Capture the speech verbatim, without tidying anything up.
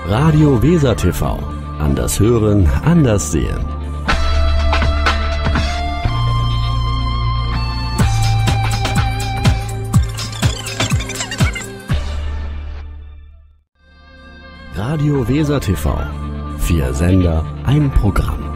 Radio Weser T V. Anders hören, anders sehen. Radio Weser T V. Vier Sender, ein Programm.